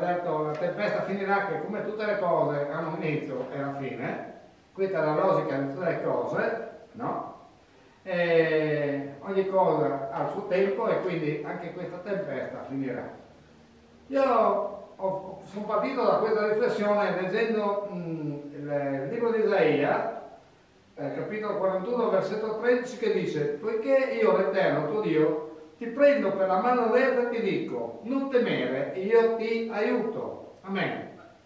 detto la tempesta finirà, che come tutte le cose hanno un inizio e una fine, questa è la logica di tutte le cose, no? E ogni cosa ha il suo tempo e quindi anche questa tempesta finirà. Io sono partito da questa riflessione leggendo il libro di Isaia, capitolo 41, versetto 13, che dice: poiché io, l'Eterno, tuo Dio, ti prendo per la mano destra e ti dico, non temere, io ti aiuto. Amen.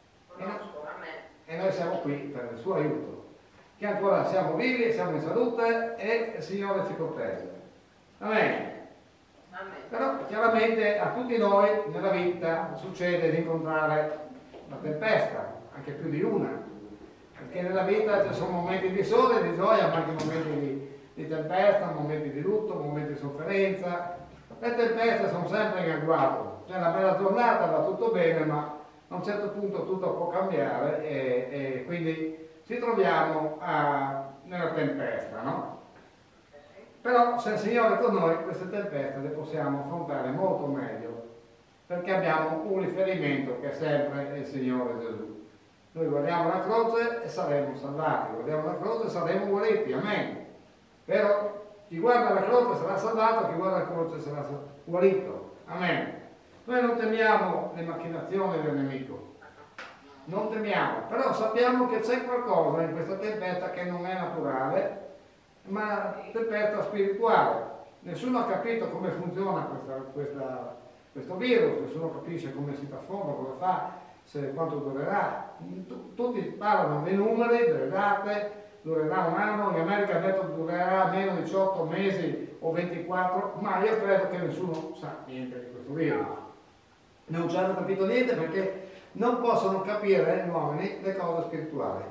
E noi siamo qui per il suo aiuto, che ancora siamo vivi, siamo in salute e il Signore ci protegge. Amen. Però chiaramente a tutti noi nella vita succede di incontrare la tempesta, anche più di una, perché nella vita ci sono momenti di sole, di gioia, ma anche momenti di tempesta, momenti di lutto, momenti di sofferenza. Le tempeste sono sempre in agguato, c'è una bella giornata, va tutto bene, ma a un certo punto tutto può cambiare e quindi ci troviamo nella tempesta, no? Però se il Signore è con noi, queste tempeste le possiamo affrontare molto meglio, perché abbiamo un riferimento che è sempre il Signore Gesù. Noi guardiamo la croce e saremo salvati, guardiamo la croce e saremo guariti, amen. Però chi guarda la croce sarà salvato, chi guarda la croce sarà guarito, amen. Noi non temiamo le macchinazioni del nemico, non temiamo, però sappiamo che c'è qualcosa in questa tempesta che non è naturale, ma tempesta spirituale. Nessuno ha capito come funziona questo virus, nessuno capisce come si trasforma, cosa fa, quanto durerà. Tutti parlano dei numeri, delle date, durerà un anno, in America hanno detto che durerà meno di 18 mesi o 24, ma io credo che nessuno sa niente di questo virus. Non ci hanno capito niente perché non possono capire gli uomini le cose spirituali.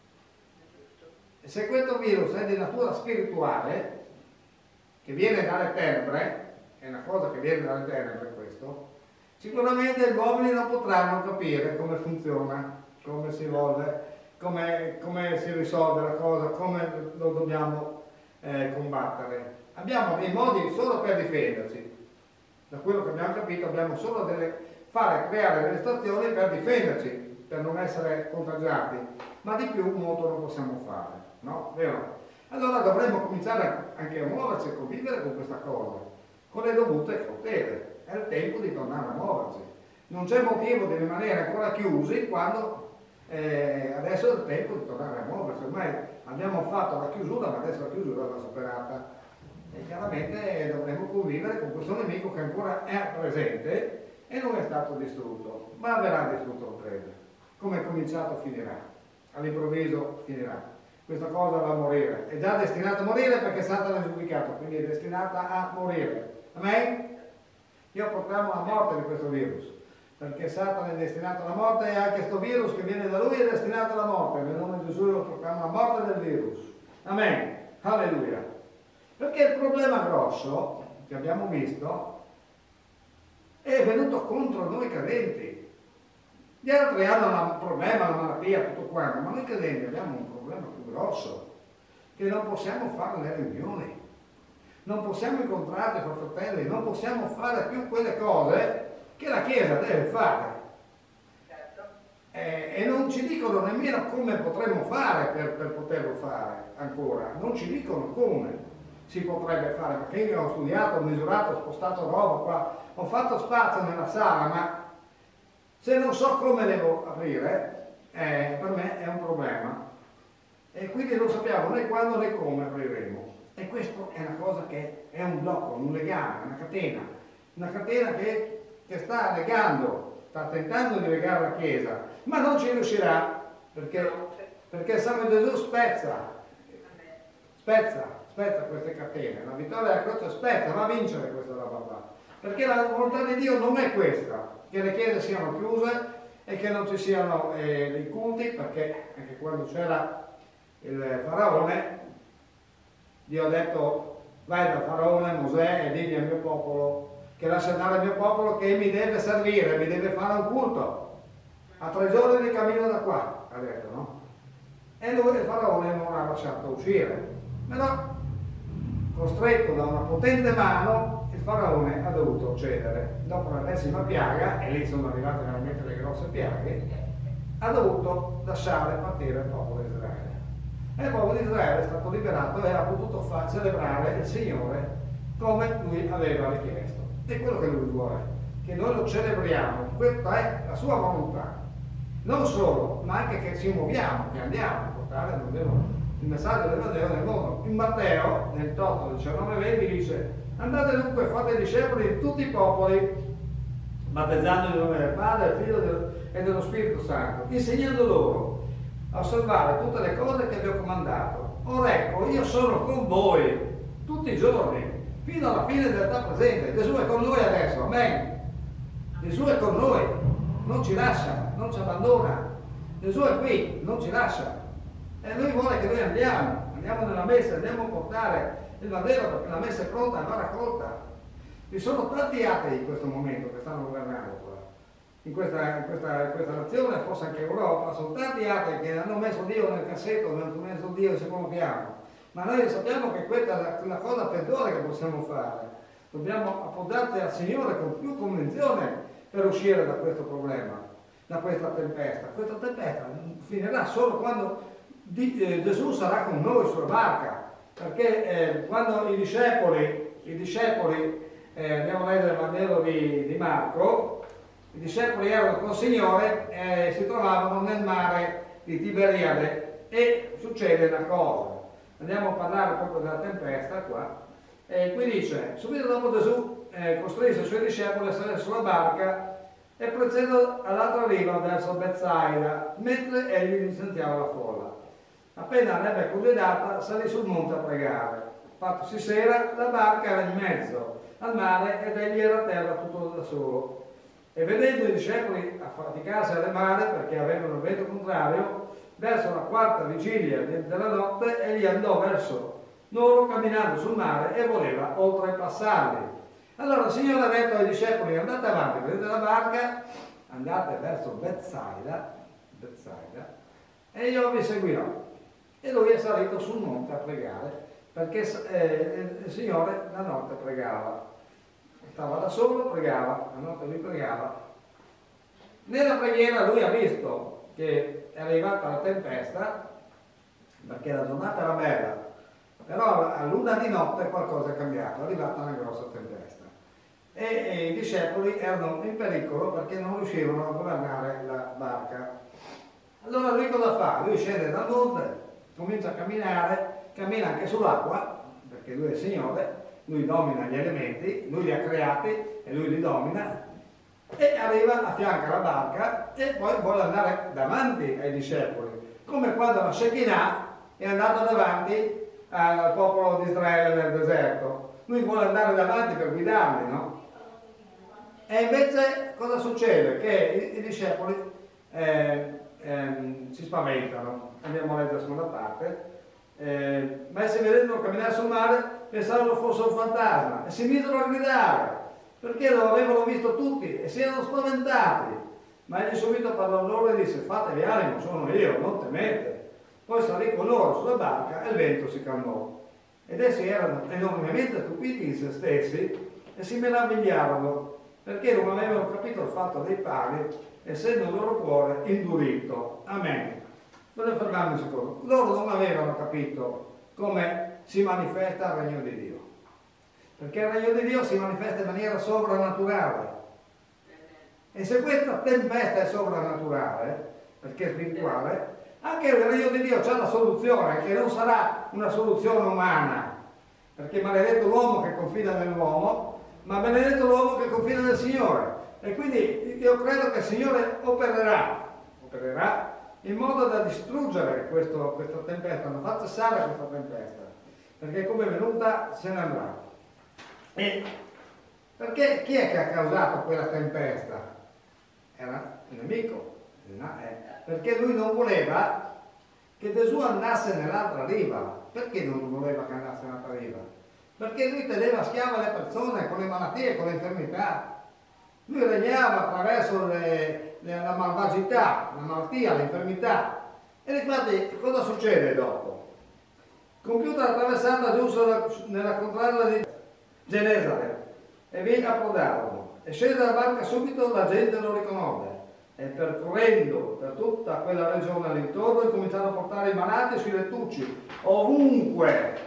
Se questo virus è di natura spirituale, che viene dalle tenebre, è una cosa che viene dalle tenebre questo, sicuramente gli uomini non potranno capire come funziona, come si evolve, come si risolve la cosa, come lo dobbiamo combattere. Abbiamo dei modi solo per difenderci, da quello che abbiamo capito abbiamo solo creare delle stazioni per difenderci, per non essere contagiati, ma di più molto non possiamo fare. No? Vero? Allora dovremmo cominciare anche a muoverci e convivere con questa cosa, con le dovute cautele. È il tempo di tornare a muoverci. Non c'è motivo di rimanere ancora chiusi quando adesso è il tempo di tornare a muoverci. Ormai abbiamo fatto la chiusura, ma adesso la chiusura va superata. E chiaramente dovremo convivere con questo nemico che ancora è presente e non è stato distrutto, ma verrà distrutto, lo credo. Come è cominciato finirà, all'improvviso finirà. Questa cosa va a morire, è già destinata a morire perché Satana è giudicato, quindi è destinata a morire. Amen? Io proclamo la morte di questo virus, perché Satana è destinato alla morte e anche questo virus che viene da lui è destinato alla morte. Nel nome di Gesù io proclamo la morte del virus. Amen. Alleluia. Perché il problema grosso che abbiamo visto è venuto contro noi credenti. Gli altri hanno un problema, una malattia, tutto quanto, ma noi credenti abbiamo un problema più grosso, che non possiamo fare le riunioni, non possiamo incontrarci con fratelli, non possiamo fare più quelle cose che la Chiesa deve fare. E non ci dicono nemmeno come potremmo fare per poterlo fare ancora, non ci dicono come si potrebbe fare, perché io ho studiato, ho misurato, ho spostato roba qua, ho fatto spazio nella sala, ma se non so come devo aprire, per me è un problema. E quindi non sappiamo né quando né come apriremo. E questo è una cosa che è un blocco, un legame, una catena che sta legando, sta tentando di legare la Chiesa, ma non ci riuscirà, perché il sangue di Gesù spezza queste catene. La vittoria della croce spezza, va a vincere questa roba qua. Perché la volontà di Dio non è questa, che le chiese siano chiuse e che non ci siano dei culti, perché anche quando c'era il faraone, Dio ha detto: vai dal faraone Mosè e digli al mio popolo che lascia andare il mio popolo che mi deve servire, mi deve fare un culto. A 3 giorni di cammino da qua, ha detto, no? E lui, il faraone, non l'ha lasciato uscire. Però costretto da una potente mano, il faraone ha dovuto cedere. Dopo la 10ª piaga, e lì sono arrivate veramente le grosse piaghe, ha dovuto lasciare partire il popolo di Israele. E il popolo di Israele è stato liberato e ha potuto far celebrare il Signore come lui aveva richiesto. È quello che lui vuole, che noi lo celebriamo, questa è la sua volontà. Non solo, ma anche che ci muoviamo, che andiamo a portare il messaggio del Vangelo nel mondo. In Matteo, nel 8, 19-20, dice: andate dunque, fate discepoli di tutti i popoli, battezzando nel nome del Padre, del Figlio e dello Spirito Santo, insegnando loro a osservare tutte le cose che vi ho comandato. Ora ecco, io sono con voi tutti i giorni, fino alla fine dell'età presente. Gesù è con noi adesso, amen. Gesù è con noi, non ci lascia, non ci abbandona. Gesù è qui, non ci lascia. E lui vuole che noi andiamo nella messa, andiamo a portare il Vangelo, perché la messa è pronta, va raccolta. Ci sono tanti atei in questo momento che stanno governando qua. In questa nazione, forse anche in Europa, sono tanti atei che hanno messo Dio nel cassetto, hanno messo Dio in secondo piano. Ma noi sappiamo che questa è la cosa peggiore che possiamo fare. Dobbiamo appoggiarci al Signore con più convinzione per uscire da questo problema, da questa tempesta. Questa tempesta finirà solo quando Gesù sarà con noi sulla barca, perché quando i discepoli andiamo a leggere il Vangelo di Marco, i discepoli erano col Signore e si trovavano nel mare di Tiberiade e succede una cosa. Andiamo a parlare proprio della tempesta qua. E qui dice: subito dopo Gesù costrinse i suoi discepoli a salire sulla barca e procedendo all'altra riva verso Betsaida, mentre egli licenziava la folla. Appena l'ebbe congelata, salì sul monte a pregare. Fattosi sera, la barca era in mezzo al mare ed egli era a terra tutto da solo. E vedendo i discepoli affaticarsi al mare perché avevano il vento contrario, verso la 4ª vigilia della notte egli andò verso loro camminando sul mare e voleva oltrepassarli. Allora il Signore ha detto ai discepoli: andate avanti, prendete la barca, andate verso Betsaida, e io vi seguirò. E lui è salito sul monte a pregare, perché il Signore la notte pregava. Stava da solo, pregava, la notte lui pregava. Nella preghiera lui ha visto che è arrivata la tempesta, perché la giornata era bella, però a luna di notte qualcosa è cambiato, è arrivata una grossa tempesta. E i discepoli erano in pericolo perché non riuscivano a governare la barca. Allora lui cosa fa? Lui scende dal monte, comincia a camminare, cammina anche sull'acqua, perché lui è il Signore, lui domina gli elementi, lui li ha creati e lui li domina, e arriva a fianco alla barca e poi vuole andare davanti ai discepoli, come quando la Shekinah è andata davanti al popolo di Israele nel deserto. Lui vuole andare davanti per guidarli, no? E invece cosa succede? Che i discepoli si spaventano. Andiamo a leggere la seconda parte. Ma essi vedendolo camminare sul mare pensarono fosse un fantasma e si misero a gridare perché lo avevano visto tutti e si erano spaventati. Ma egli subito parlò loro e disse: fatevi animo, sono io, non temete. Poi salì con loro sulla barca e il vento si calmò. Ed essi erano enormemente stupiti in se stessi e si meravigliarono perché non avevano capito il fatto dei pani, essendo il loro cuore indurito. Amen. Voglio fermarmi un secondo. Loro non avevano capito come si manifesta il regno di Dio, perché il regno di Dio si manifesta in maniera sovrannaturale. E se questa tempesta è sovrannaturale, perché è spirituale, anche il regno di Dio c'è la soluzione, che non sarà una soluzione umana, perché maledetto l'uomo che confida nell'uomo, ma benedetto l'uomo che confida nel Signore. E quindi io credo che il Signore opererà in modo da distruggere questa tempesta, non fa cessare questa tempesta, perché come è venuta se ne andrà. E perché chi è che ha causato quella tempesta? Era il nemico, perché lui non voleva che Gesù andasse nell'altra riva. Perché non voleva che andasse nell'altra riva? Perché lui teneva schiave le persone con le malattie, con le infermità. Lui regnava attraverso la malvagità, la malattia, l'infermità. E infatti cosa succede dopo? Compiuta la traversata giusto nella contrada di Genesaret, e vi approdarono. E scese dalla barca subito, la gente lo riconobbe. E percorrendo per tutta quella regione all'intorno, incominciarono a portare i malati sui lettucci, ovunque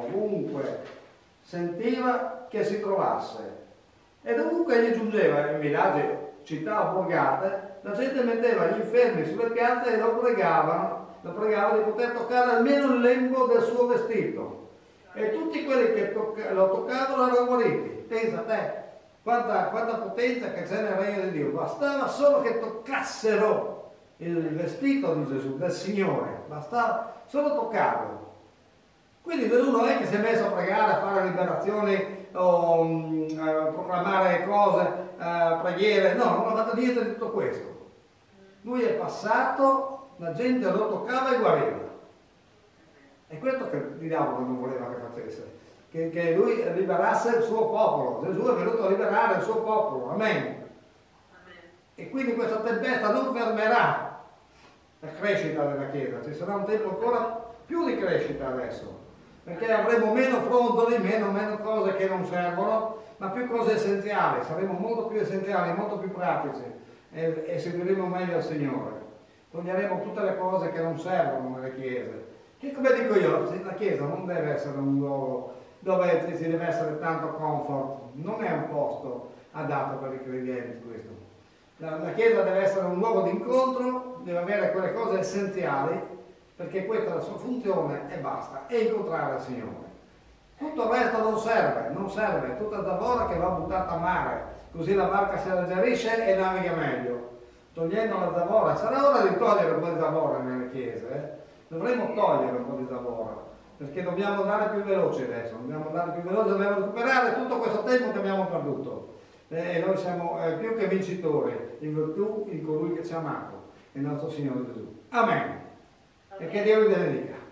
sentiva che si trovasse. E dovunque egli giungeva, in villaggi, città o borgate, la gente metteva gli infermi sulle piazze e lo pregava di poter toccare almeno il lembo del suo vestito. E tutti quelli che lo toccavano erano guariti. Pensa a te, quanta potenza che c'è nel regno di Dio. Bastava solo che toccassero il vestito di Gesù, del Signore. Bastava solo toccarlo. Quindi Gesù non è che si è messo a pregare, a fare liberazioni o a proclamare cose, preghiere. No, non ha fatto niente di tutto questo. Lui è passato, la gente lo toccava e guariva. È questo che il diavolo non voleva che facesse, che lui liberasse il suo popolo. Gesù è venuto a liberare il suo popolo, amen. E quindi questa tempesta non fermerà la crescita della Chiesa, ci sarà un tempo ancora più di crescita adesso, perché avremo meno frontoli, meno cose che non servono, ma più cose essenziali, saremo molto più essenziali, molto più pratici e seguiremo meglio il Signore. Toglieremo tutte le cose che non servono nelle chiese. Che, come dico io, la Chiesa non deve essere un luogo dove ci deve essere tanto comfort, non è un posto adatto per i credenti questo. La Chiesa deve essere un luogo di incontro, deve avere quelle cose essenziali, perché questa è la sua funzione e basta, e incontrare il Signore. Tutto il resto non serve, è tutta zavorra che va buttata a mare, così la barca si alleggerisce e naviga meglio. Togliendo la zavorra, sarà ora di togliere un po' di zavorra nelle chiese, dovremmo togliere un po' di zavorra, perché dobbiamo andare più veloci adesso, dobbiamo recuperare tutto questo tempo che abbiamo perduto. E noi siamo più che vincitori in virtù di colui che ci ha amato, il nostro Signore Gesù. Amen. E che Dio vi benedica.